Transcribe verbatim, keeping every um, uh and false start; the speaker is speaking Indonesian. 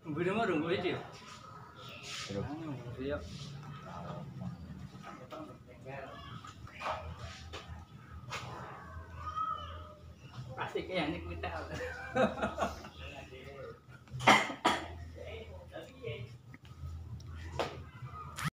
Video mah dong video. Aduh. Video. Asik ya ini kita.